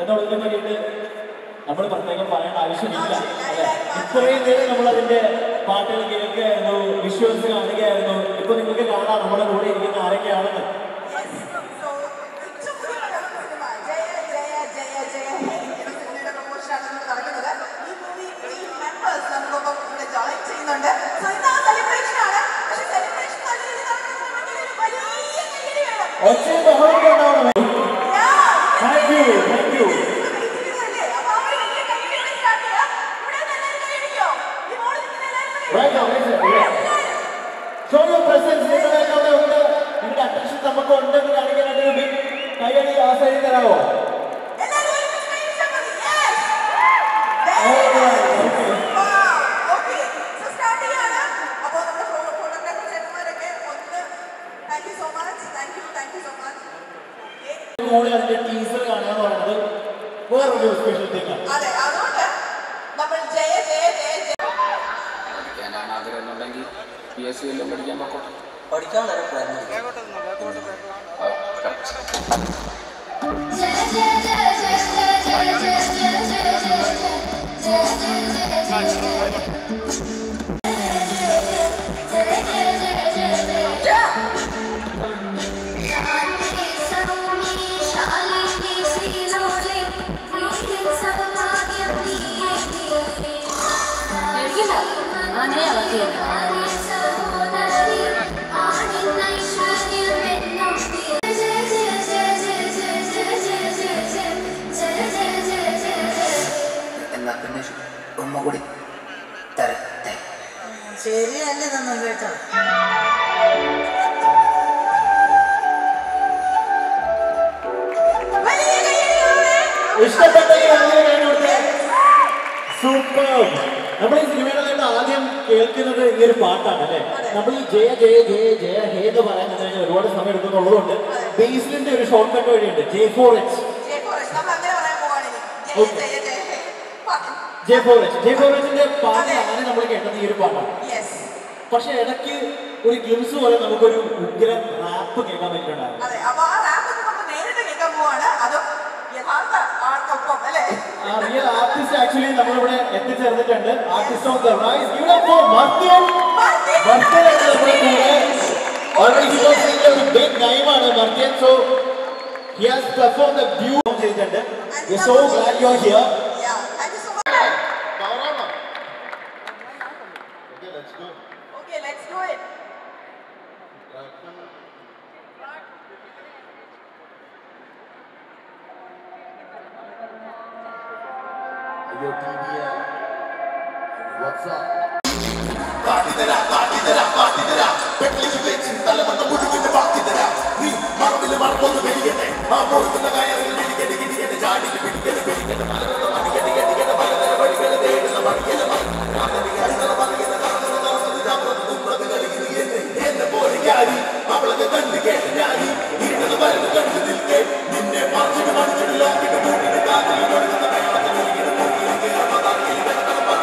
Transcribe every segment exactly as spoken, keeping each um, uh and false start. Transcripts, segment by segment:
എന്നുള്ളതിനെ പറ്റിയിട്ട് നമ്മൾ പ്രത്യേകം പറയേണ്ട ആവശ്യമില്ല അല്ലെ. ഇത്രയും നേരം നമ്മൾ അതിന്റെ പാട്ടുകൾ കേൾക്കുകയായിരുന്നു, വിഷ്വൽസ് കാണുകയായിരുന്നു. ഇപ്പൊ നിങ്ങൾക്ക് കാണാം നമ്മുടെ കൂടെ ഇരിക്കുന്ന ആരൊക്കെയാണെന്ന്. ഒച്ചയും ബഹളമൊക്കെ ഉണ്ടാവണം. Thank you thank you. Show your presence. നിങ്ങളുടെ ഉണ്ട്, നിങ്ങളുടെ അറ്റൻഷൻ നമുക്ക് ഉണ്ടെന്ന് കാണിക്കാനായിട്ട് ഒരു ബിഗ് കൈയടി ആ സൈഡിൽ തരാമോ? കൂടെ അതിന്റെ ടീസർ കാണുക എന്ന് പറയുന്നത് വേറൊരു സ്പെഷ്യൽ തിങ് ആണ്. പഠിക്കാനാണ് ആഗ്രഹം എന്നുണ്ടെങ്കിൽ പി എസ് സി എല്ലാം പഠിക്കാൻ നോക്കട്ടെ. പഠിക്കാൻ വളരെ ഉമ്മ കൂടി തരട്ടെ. ശരിയല്ലേ നമ്മൾ കേട്ടോ. സൂപ്പർ. നമ്മൾ ഈ സിനിമയുടെ ആദ്യം കേൾക്കുന്നത് ഈ ഒരു പാട്ടാണ് അല്ലെ. നമ്മൾ ഈ ജയ ജയ ജയ ജയ ഹേ എന്ന് പറയാൻ കഴിഞ്ഞാൽ ഒരുപാട് സമയം എടുക്കുന്നുള്ളതുകൊണ്ട് ബേസിലിന്റെ ഒരു ഷോർട്ട് കട്ട് വഴിയുണ്ട്, J for H. J for H J for എച്ചിന്റെ പാട്ടാണ് നമ്മൾ കേട്ടത്, ഈ ഒരു പാട്ടാണ്. പക്ഷെ ഇടയ്ക്ക് ഒരു ഗ്ലിംസ് പോലെ നമുക്കൊരു ഉഗ്രം റാപ്പ് കേൾക്കാൻ പറ്റിയിട്ടുണ്ടായിരുന്നു. റിയൽ ആർട്ടിസ്റ്റ് ആക്ച്വലി നമ്മളിവിടെ എത്തിച്ചേർന്നിട്ടുണ്ട്. ആർട്ടിസ്റ്റ് ഓഫ് ദ റൈസ് ഇവിടെ മർത്യൻ മർത്യൻ ആണ് നമ്മുടെ കൂടെ. ഓൾറെഡി ഒരു ബിഗ് നൈമാണ് മർത്യൻ. So he has performed the view ചെയ്തിട്ടുണ്ട്. We are so glad you are here. Yeah, thank you so much. Okay, let's go. Okay, let's do it. Your T V, what's up? Party dera, party dera, party dera. Petli vechin tala manna mudukinte party dera. Ni marvile marpodu veliyete. Ma morthuna gayaril velikete gidiyete jaadile vidikete velikete malarada madigete gedikete maladara vadigete deedana madigete maladara gadana madigete maladara darasadu jabradu dumradu galigiyete enna poli yaari avalaga tanni kete yaari irnada varadu kandu dilke ninne marchinu marchinu lokite bootinte kaadile nodukana mayavata velikete bootinte amadara velikete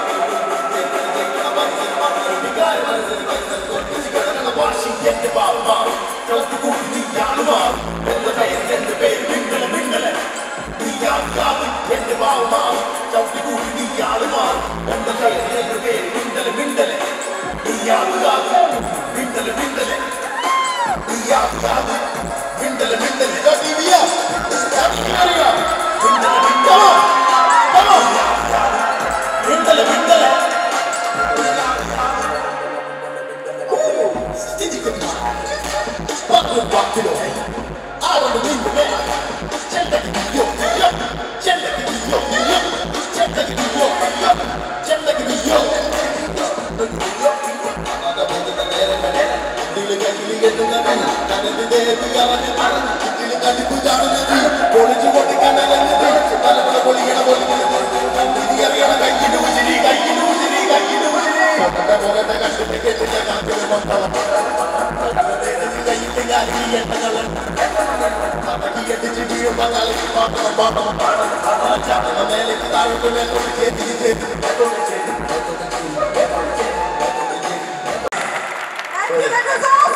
Yende baba, kalku kutti yalma, enda kaya yende be mingale mingale, diya gabi yende baba, kalku kutti yalma, enda kaya yende be mingale mingale, diya gabi mingale mingale, diya gabi mingale mingale. Yo T V ya, happy New Year, mingale mingale, come on, mingale mingale. Walk to the way. I don't believe the man. Check that you yo, yo. Check that you yo, yo. Check that you yo, yo. Check that you yo. Ada bodo na nere nere. Diliga diliga dunga nana. Kana de de diara de para. Diliga di pujana de di. Boli ji boli kana na de. Kala kala boli kana boli kana. Diya kana kai ki dujiri kai ki dujiri kai ki dujiri. Kata bola ta ka te ke te ka te mantala.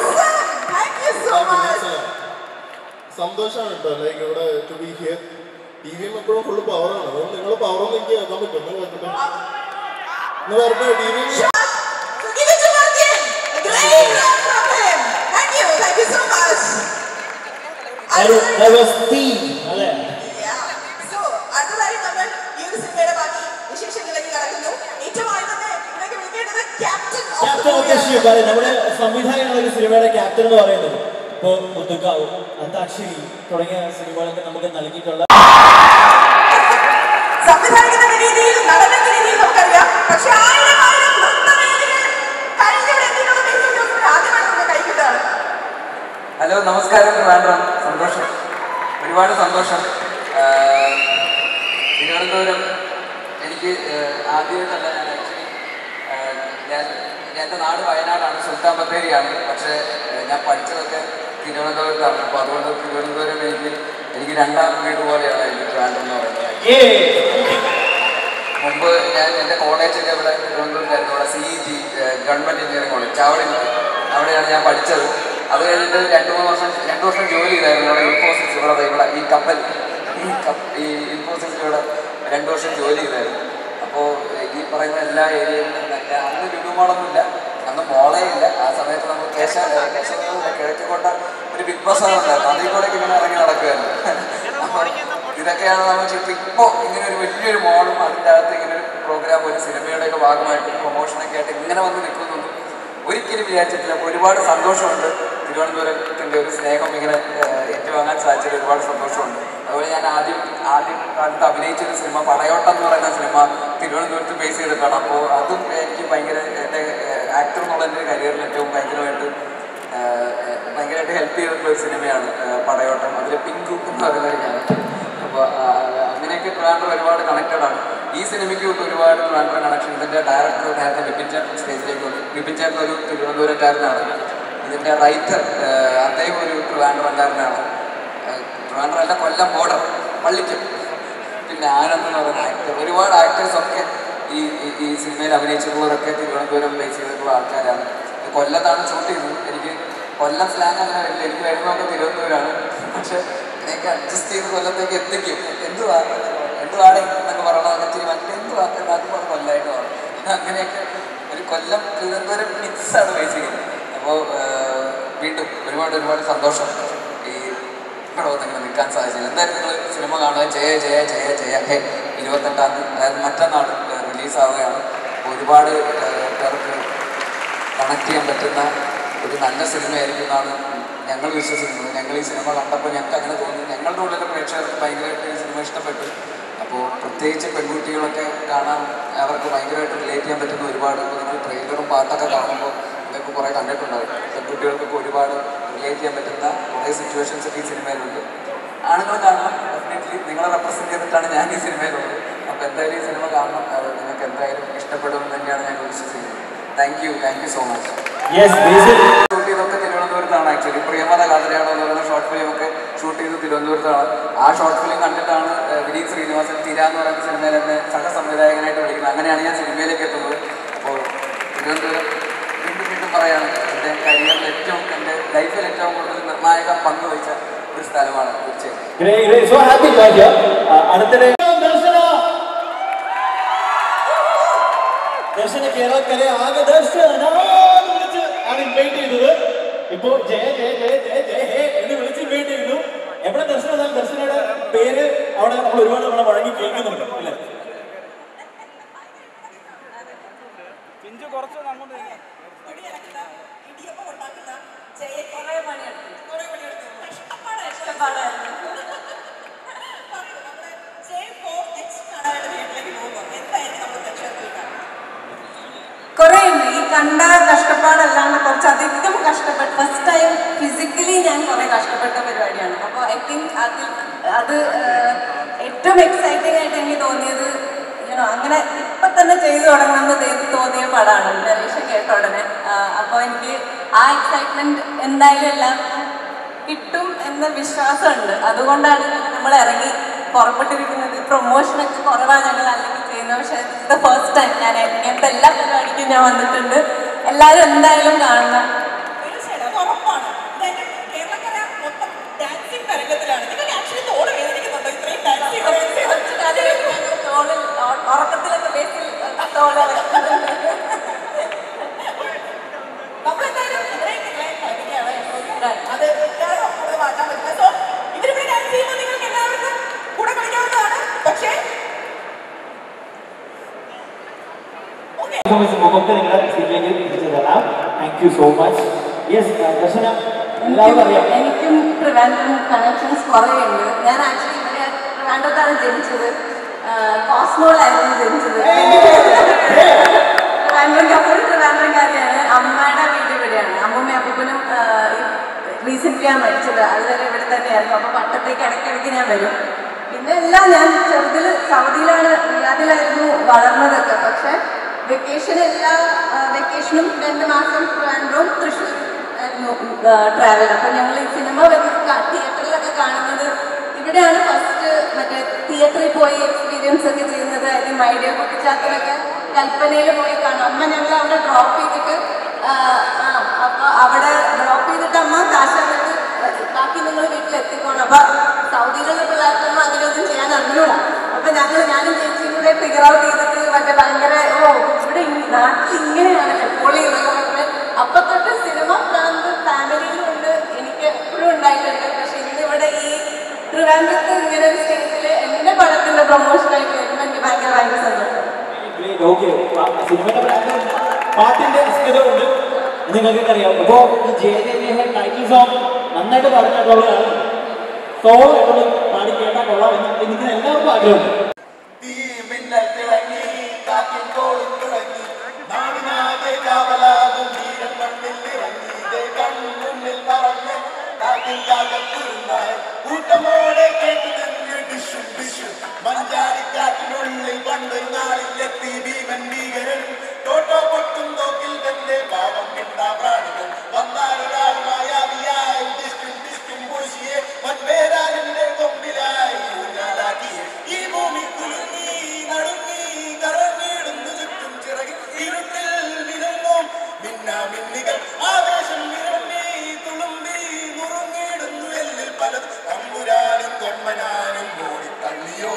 Thank you so much. Santhosham, like, to be here. T വിയും എപ്പോഴും full പവറാണ്. അതുകൊണ്ട് നിങ്ങൾ പവറൊന്നും എനിക്ക് കേൾക്കാൻ പറ്റും. നിങ്ങൾ കേൾക്കട്ടെ എന്ന് പറഞ്ഞാൽ ടി വി നമ്മുടെ സംവിധായകനുള്ള ഒരു സിനിമയുടെ ക്യാപ്റ്റൻ എന്ന് പറയുന്നത് ഇപ്പോൾ മുത്തുക്കാവും അന്താക്ഷരി തുടങ്ങിയ സിനിമകളൊക്കെ നമുക്ക് നൽകിയിട്ടുള്ള സംവിധായകന്റെ രീതിയിൽ നടനെന്ന രീതിയിൽ നമുക്കറിയാം. പക്ഷെ ആയിരം ആയിരം ആദ്യമായി നമുക്ക് കഴിക്കുന്നതാണ്. ഹലോ, നമസ്കാരം. ട്രിവാൻഡ്രം. സന്തോഷം, ഒരുപാട് സന്തോഷം. തിരുവനന്തപുരം എനിക്ക് ആദ്യമായിട്ടല്ല, ഞാൻ ആക്ച്വലി ഞാൻ എൻ്റെ നാട് വയനാടാണ്, സുൽത്താൻ ബത്തേരിയാണ്. പക്ഷേ ഞാൻ പഠിച്ചതൊക്കെ തിരുവനന്തപുരത്താണ്. അപ്പോൾ അതുകൊണ്ട് തിരുവനന്തപുരം എനിക്ക് എനിക്ക് രണ്ടാം വീട് പോലെയാണ് എനിക്ക് ട്രിവാൻഡ്രം എന്ന് പറയുന്നത്. മുമ്പ് ഞാൻ എൻ്റെ കോളേജൊക്കെ ഇവിടെ തിരുവനന്തപുരത്തായിരുന്നു. ഇവിടെ C E G government engineering college Chavadi, അവിടെയാണ് ഞാൻ പഠിച്ചത്. അത് കഴിഞ്ഞിട്ട് രണ്ട് മൂന്ന് വർഷം രണ്ട് വർഷം ജോലി ചെയ്തായിരുന്നു ഇവിടെ ഇൻഫോസിസ്. ഇവിടെ ഇവിടെ ഈ കപ്പൽ ഈ കപ്പ് ഈ ഇൻഫോസിസിലൂടെ രണ്ട് വർഷം ജോലി ചെയ്തായിരുന്നു. അപ്പോൾ ഈ പറയുന്ന എല്ലാ ഏരിയയിലും അന്ന് ലുലുമോളൊന്നുമില്ല, അന്ന് മോളേ ഇല്ല. ആ സമയത്ത് നമ്മൾ കേശ കിഴക്കോട്ട ഒരു ബിഗ് ബസ് ഉണ്ടായിരുന്നു, അതിൽ കൂടെ ഇങ്ങനെ ഇറങ്ങി നടക്കുമായിരുന്നു. അപ്പോൾ ഇതൊക്കെയാണ് നമ്മൾ ചുറ്റും. ഇപ്പോൾ ഇങ്ങനെ ഒരു വലിയൊരു മോളും അതിൻ്റെ അകത്ത് ഇങ്ങനെ ഒരു പ്രോഗ്രാം, ഒരു സിനിമയുടെയൊക്കെ ഭാഗമായിട്ട് പ്രൊമോഷനൊക്കെ ആയിട്ട് ഇങ്ങനെ വന്ന് നിൽക്കുന്നു ഒരിക്കലും വിചാരിച്ചിട്ടില്ല. അപ്പോൾ ഒരുപാട് സന്തോഷമുണ്ട്. തിരുവനന്തപുരത്തിൻ്റെ ഒരു സ്നേഹം ഇങ്ങനെ ഏറ്റുവാങ്ങാൻ സാധിച്ചത് ഒരുപാട് സന്തോഷമുണ്ട്. അതുപോലെ ഞാൻ ആദ്യം ആദ്യം കാലത്ത് അഭിനയിച്ചൊരു സിനിമ പടയോട്ടം എന്ന് പറയുന്ന സിനിമ തിരുവനന്തപുരത്ത് ബേസ് ചെയ്തിട്ടാണ്. അപ്പോൾ അതും എനിക്ക് ഭയങ്കര എൻ്റെ ആക്ടർ എന്നുള്ള എൻ്റെ കരിയറിൽ ഏറ്റവും ഭയങ്കരമായിട്ട് ഭയങ്കരമായിട്ട് ഹെൽപ്പ് ചെയ്തിട്ടുള്ള ഒരു സിനിമയാണ് പടയോട്ടം. അതിൽ പിങ്കു എന്ന് പറയുന്ന ഒരു ക്യാരക്ടർ. അപ്പോൾ അങ്ങനെയൊക്കെ ട്രിവാൻഡ്രം ഒരുപാട് കണക്റ്റഡ് ആണ്. ഈ സിനിമയ്ക്ക് ഒരുപാട് ട്രിവാൻഡ്രം കണക്ഷൻ. ഇതിൻ്റെ ഡയറക്ടർ നേരത്തെ ബിപിൻ ചേട്ടൻ സ്റ്റേജിലേക്ക് വന്നു. ബിപിൻ ചേട്ടൻ ഒരു തിരുവനന്തപുരക്കാരനാണ്. ഇതിൻ്റെ റൈറ്റർ അദ്ദേഹം ഒരു ട്രിവാൻഡ്രംകാരനാണ്. ട്രിവാൻഡ്രം അല്ല, കൊല്ലം ബോർഡർ പള്ളിക്കും. പിന്നെ ആനന്ദ് എന്ന് പറയുന്ന ആക്ടർ, ഒരുപാട് ആക്ടേഴ്സൊക്കെ ഈ ഈ സിനിമയിൽ അഭിനയിച്ചിട്ടുള്ളവരൊക്കെ തിരുവനന്തപുരം ബേസ് ചെയ്തിട്ടുള്ള ആൾക്കാരാണ്. കൊല്ലത്താണ് ഷൂട്ട് ചെയ്തത്. എനിക്ക് കൊല്ലം സ്ലാങ് അങ്ങനെ വരില്ല, എനിക്ക് വരുന്നതൊക്കെ തിരുവനന്തപുരമാണ്. പക്ഷെ എനിക്ക് അഡ്ജസ്റ്റ് ചെയ്ത് കൊല്ലത്തേക്ക് എത്തിക്കും. എന്തുവാ എന്തുവാടേ എന്നൊക്കെ പറയണതൊക്കെ ഇച്ചിരി മറ്റേ എന്തുവാ എന്നാക്കുമ്പോൾ കൊല്ലമായിട്ട് പറയും. അങ്ങനെയൊക്കെ ഒരു കൊല്ലം തിരുവനന്തപുരം മിക്സാണ് ബേസ് ചെയ്യുന്നത്. അപ്പോൾ വീണ്ടും ഒരുപാട് ഒരുപാട് സന്തോഷം ഈ ഇവിടെ വന്നിങ്ങനെ നിൽക്കാൻ സാധിച്ചില്ല. എന്തായാലും നിങ്ങൾ സിനിമ കാണുക. ജയ ജയ ജയ ജയ ഹേ ഇരുപത്തെട്ടാം തീയതി, അതായത് മറ്റന്നാൾ റിലീസാവുകയാണ്. ഒരുപാട് പേർക്ക് കണക്ട് ചെയ്യാൻ പറ്റുന്ന ഒരു നല്ല സിനിമയായിരിക്കും എന്നാണ് ഞങ്ങൾ വിശ്വസിക്കുന്നത്. ഞങ്ങൾ ഈ സിനിമ കണ്ടപ്പോൾ ഞങ്ങൾക്ക് അങ്ങനെ തോന്നി. ഞങ്ങളുടെ ഉള്ളിലെ പ്രേക്ഷകർക്ക് ഭയങ്കരമായിട്ട് ഈ സിനിമ ഇഷ്ടപ്പെട്ടു. അപ്പോൾ പ്രത്യേകിച്ച് പെൺകുട്ടികളൊക്കെ കാണാൻ അവർക്ക് ഭയങ്കരമായിട്ട് റിലേറ്റ് ചെയ്യാൻ പറ്റുന്ന ഒരുപാട്, നിങ്ങൾ ട്രെയിലറും പാട്ടൊക്കെ കാണുമ്പോൾ ഇതൊക്കെ കുറേ കണ്ടിട്ടുണ്ടാവും. പെൺകുട്ടികൾക്കൊക്കെ ഒരുപാട് റിലേറ്റ് ചെയ്യാൻ പറ്റുന്ന കുറേ സിറ്റുവേഷൻസ് ഒക്കെ ഈ സിനിമയിലുണ്ട്. ആണുങ്ങൾ കാണണം, ഡെഫിനറ്റ്ലി നിങ്ങളെ റെപ്രസെൻറ്റ് ചെയ്തിട്ടാണ് ഞാൻ ഈ സിനിമയിലുള്ളത്. അപ്പോൾ എന്തായാലും ഈ സിനിമ കാണണം. അത് നിങ്ങൾക്ക് എന്തായാലും ഇഷ്ടപ്പെടുമെന്ന് തന്നെയാണ് ഞാൻ വിശ്വസിക്കുന്നത്. Thank you thank you so much. Shoot ചെയ്തൊക്കെ തിരുവനന്തപുരത്താണ്. ആക്ച്വലി പ്രിയമത കാതരയാണോ എന്ന് പറയുന്ന ഷോർട്ട് ഫിലിം ഒക്കെ ഷൂട്ട് ചെയ്ത് തിരുവനന്തപുരത്താണ്. ആ ഷോർട്ട് ഫിലിം കണ്ടിട്ടാണ് വിനീത് ശ്രീനിവാസൻ തിര എന്ന് പറയുന്ന സിനിമയിൽ എന്നെ സഹ സംവിധായകനായിട്ട് വിളിക്കുന്നത്. അങ്ങനെയാണ് ഞാൻ സിനിമയിലേക്ക് എത്തുന്നത്. അപ്പോൾ തിരുവനന്തപുരം വീണ്ടും വീണ്ടും പറയാണ്, എൻ്റെ കരിയറിൽ ഏറ്റവും എൻ്റെ ലൈഫിൽ ഏറ്റവും കൂടുതൽ നിർണായക പങ്ക് വഹിച്ച ഒരു സ്ഥലമാണ് തീർച്ചയായും. ദർശന കേരളക്കരെ ആകെ ദർശന ആണ് ഇൻവൈറ്റ് ചെയ്തത്. ഇപ്പോ ജയ ജയ ജയ ജയ ജയ ഹേ എന്ന് വിളിച്ച് ഇൻവൈറ്റ് ചെയ്തു. എവിടെ ദർശന, ദർശനയുടെ പേര് അവിടെ നമ്മൾ ഒരുപാട് നമ്മളെ വഴങ്ങി കേൾക്കുന്നുണ്ട് അല്ലേ? കുറേ ഉണ്ട് ഈ കണ്ട കഷ്ടപ്പാടല്ലാണ്ട് കുറച്ചധികം കഷ്ടപ്പെട്ട് ഫസ്റ്റ് ടൈം ഫിസിക്കലി ഞാൻ കുറേ കഷ്ടപ്പെട്ട പരിപാടിയാണ്. അപ്പോൾ ഐ തിങ്ക് അതിൽ അത് ഏറ്റവും എക്സൈറ്റിംഗ് ആയിട്ട് എനിക്ക് തോന്നിയത് യൂണോ അങ്ങനെ ഇപ്പം തന്നെ ചെയ്തു തുടങ്ങണമെന്ന് തോന്നിയ പടമാണ് നരേഷൻ കേട്ട ഉടനെ. അപ്പോൾ എനിക്ക് ആ എക്സൈറ്റ്മെൻറ്റ് എന്തായാലും എല്ലാവർക്കും കിട്ടും എന്ന വിശ്വാസമുണ്ട്. അതുകൊണ്ടാണ് നമ്മൾ ഇറങ്ങി പുറപ്പെട്ടിരിക്കുന്നത്. പ്രൊമോഷനൊക്കെ കുറവാണ് ഞങ്ങൾ അല്ലെങ്കിൽ ചെയ്യുന്നത്. പക്ഷേ ഇത് ഫസ്റ്റ് ടൈം ഞാൻ ഇങ്ങനത്തെ എല്ലാ പരിപാടിക്കും ഞാൻ വന്നിട്ടുണ്ട്. എല്ലാവരും എന്തായാലും കാണണം. കേരളക്കര മൊത്തം ഡാൻസിങ് തരംഗത്തിലാണ്. നിങ്ങൾക്ക് ആക്ച്വലി തോട് വേദനിക്കുന്നുണ്ടോ ഇത്രയും ഡാൻസിങ്? നല്ലപോലെ നമ്മളെന്തായാലും അത് കൂടുതൽ മാറ്റാൻ പറ്റില്ല. സോ ഇവരിവിടെ ഡാൻസ് ചെയ്യുമ്പോൾ നിങ്ങൾക്ക് എല്ലാവർക്കും കൂടെ കളിക്കാവുന്നതാണ്. പക്ഷേ മുഖത്ത് നിങ്ങളുടെ സീറ്റിലേക്ക് തിരിച്ചു തരാം. Thank you so much. Yes Darshana, എല്ലാവർക്കും അറിയാം എനിക്കും ട്രിവാൻഡ്രം കണക്ഷൻസ് കുറേ ഉണ്ട്. ഞാൻ ആക്ച്വലി ഇവിടെ ട്രിവാൻഡ്രത്താണ് ജനിച്ചത്. കോസ്മോളായിരുന്നു ജനിച്ചത്. ട്രിവാൻഡ്രം കപ്പിൾ ട്രിവാൻഡ്രംകാരിയാണ്. അമ്മയുടെ വീട് ഇവിടെയാണ്. അമ്മൂമ്മയും അപ്പൂപ്പനും റീസെൻ്റ്ലിയാണ് മരിച്ചത്. അതുവരെ ഇവിടെ തന്നെയായിരുന്നു. അപ്പോൾ പട്ടത്തേക്ക് ഇടയ്ക്കിടയ്ക്ക് ഞാൻ വരും. പിന്നെ എല്ലാം ഞാൻ ചെറുതിൽ സൗദിയിലാണ്, റിയാദിലായിരുന്നു വളർന്നതൊക്കെ. പക്ഷേ വെക്കേഷൻ എല്ലാ വെക്കേഷനും രണ്ട് മാസം ട്രിവാൻഡ്രവും തൃശ്ശൂർ ആയിരുന്നു ട്രാവൽ. അപ്പം ഞങ്ങൾ ഈ സിനിമ വരുന്ന തിയേറ്ററിലൊക്കെ കാണുന്നത് ഇവിടെയാണ്. ഫസ്റ്റ് മറ്റേ തിയേറ്ററിൽ പോയി എക്സ്പീരിയൻസ് ഒക്കെ ചെയ്യുന്നത്. അതിന് മൈഡിയ കുട്ടിച്ചാത്തനൊക്കെ കൽപ്പനയിൽ പോയി കാണും. അമ്മ ഞങ്ങൾ അവിടെ ഡ്രോപ്പ് ചെയ്തിട്ട് അപ്പോൾ അവിടെ ഡ്രോപ്പ് ചെയ്തിട്ട് അമ്മ കാശായിട്ട് ബാക്കി നിങ്ങൾ വീട്ടിലെത്തിക്കോണം. അപ്പോൾ സൗദിയിലുള്ള പിള്ളേർക്കൊന്നും അങ്ങനെയൊന്നും ചെയ്യാൻ അറിഞ്ഞൂടാ. അപ്പം ഞങ്ങൾ ഞാനും ചേച്ചിയും കൂടെ ഫിഗർ ഔട്ട് ചെയ്തിട്ട് മറ്റേ ഭയങ്കര ഓ ഇവിടെ നാട്ടിൽ ഇങ്ങനെയാണ് പൊളി എന്നൊക്കെ. അപ്പം തൊട്ട് സിനിമ പ്രാന്ത് ഫാമിലിയിലുണ്ട്, എനിക്ക് എപ്പോഴും ഉണ്ടായിട്ടുണ്ട്. പക്ഷെ ഇന്നിവിടെ ഈ ട്രിവാൻഡ്രത്ത് ഇങ്ങനെ ഒരു സ്റ്റേജിൽ എൻ്റെ പടത്തിൻ്റെ പ്രൊമോഷനായിട്ട് വരുമ്പോൾ എനിക്ക് ഭയങ്കര ഭയങ്കര സന്തോഷം. സിനിമയുടെ പാട്ടിന്റെ ഉണ്ട് നിങ്ങൾക്ക് അറിയാം. അപ്പോ ഈ ജെ ജെ ടൈറ്റിൽ സോങ് നന്നായിട്ട് പാടുന്നതാണ്. സോളോ എപ്പോഴും പാടി കേട്ടാൽ കൊള്ളാം എന്ന് എനിക്ക് എല്ലാവർക്കും ആഗ്രഹമുണ്ട്. കൂട്ടമോടെ മഞ്ചാടിക്കാറ്റിനുള്ളിൽ പണ്ട് നാളിലെത്തി ഭീമൻ ഭീകരൻ തോട്ടോ പൊട്ടും തോക്കിൽ തന്റെ പാവം കിട്ടാ പ്രാണികൾ വന്നാലൊരാളുമായായി ഡിസ്റ്റും ഡിസ്റ്റും പൂശിയെ മൻവേരാലിന്റെ കൊമ്പിലായി ഊഞ്ഞാലാക്കിയ ഈ ഭൂമി കുലുങ്ങി നടുങ്ങി കറങ്ങിയിടുന്നു ചുറ്റും ചിറകിൽ ഇരുട്ടിൽ വിരുങ്ങും മിന്നാ മിന്നികൾ ആവേശം വിരമ്പി തുളുമ്പി നുറുങ്ങിയിടുന്നു എല്ലിൽ പലതും തമ്പുരാനും കൊമ്മനാനും ഓടിത്തള്ളിയോ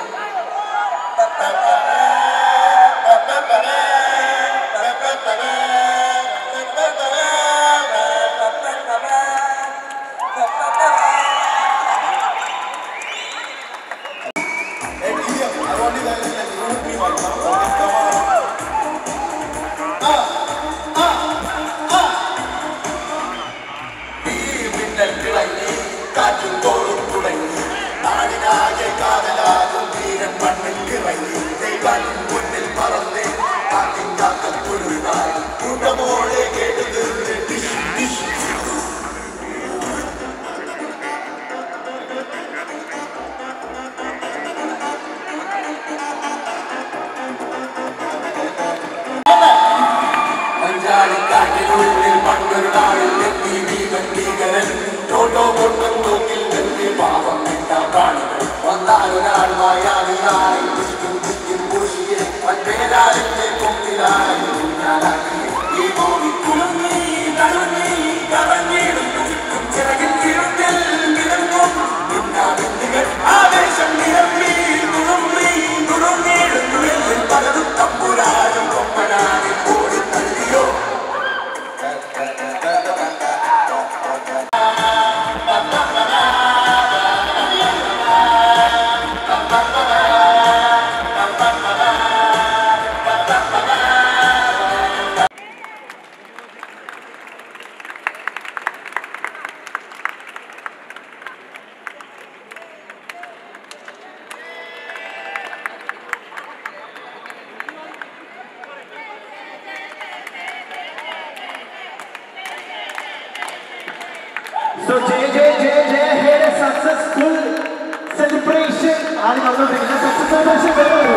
കാറ്റും തോറും തുടങ്ങി നാടിനാകെ കാതലാകും വീരൻ മണ്ണിൽ ഇറങ്ങി ദൈവം മുന്നിൽ പറന്നേ കാത്തിൻ കാക്കത്തുരുവായി കൂട്ടമോടെ കേട്ടു തീർന്ന് ഡിഷ് ഡിഷ് മഞ്ചാടിക്കാറ്റിനുള്ളിൽ പണ്ടൊരു നാളിൽ എത്തി ഭീമൻ ഭീകരൻ തോട്ടോ പൊട്ടും തോക്കിൽ വെള്ളി പാവം കിട്ടാ പ്രാണികൾ വന്നാലൊരാളുമായായി ചുറ്റും ചുറ്റും പൂശിയെ മറ്റേരാളിന്റെ കൊമ്പിലായി ഊഞ്ഞാലാക്കിയ ഈ ഭൂമി കുലുങ്ങി നടുങ്ങി കറങ്ങിയിടുന്നു ചുറ്റും ചിറകിൽ ഇരുട്ടിൽ വിരങ്ങും മിന്നാമിന്നികൾ ആവേശം നിരമ്പി തുളുമ്പി തുളുങ്ങിയിടുന്നു എല്ലിൽ പലതും തമ്പുരാനും കൊമ്പനാനും ഓടിത്തള്ളിയോ So J J J J had a successful celebration. And also the successful celebration.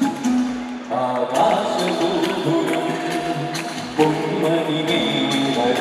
ആകാശഭൂപുരം പൊന്മണിനീ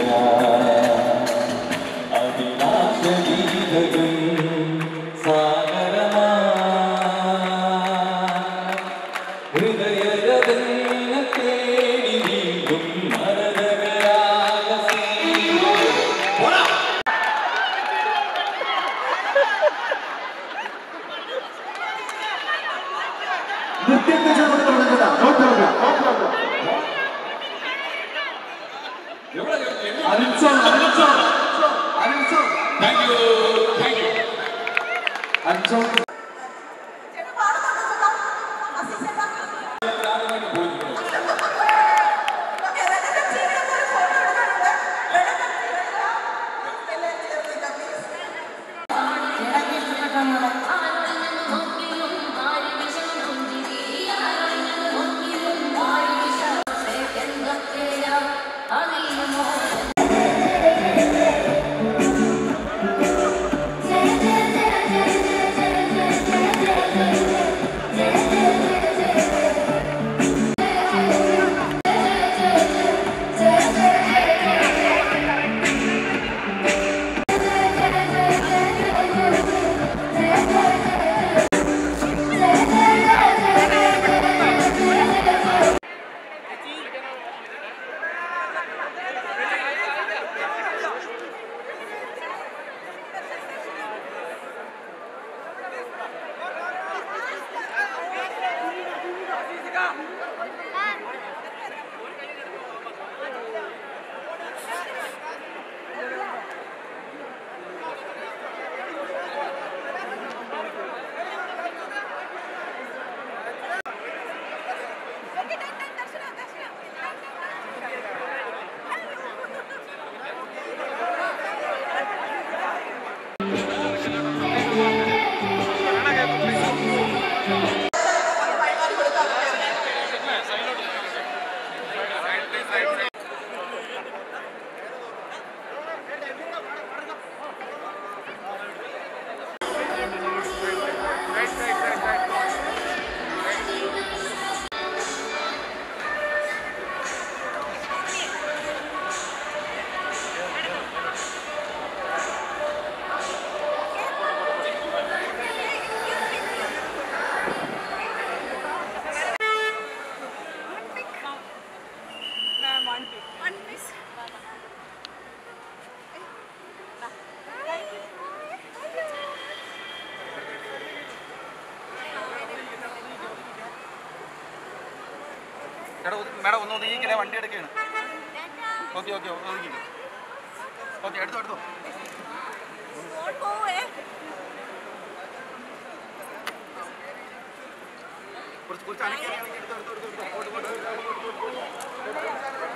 മേഡം ഒന്ന് ഒതുങ്ങിക്കില്ല, വണ്ടി എടുക്കുകയാണ്. Okay okay ഒതുങ്ങിക്കും. ഓക്കെ എടുത്തോ എടുത്തോ. കുറച്ച് കുറച്ച് അനക്കി എടുത്തോ എടുത്തോ എടുത്തോ.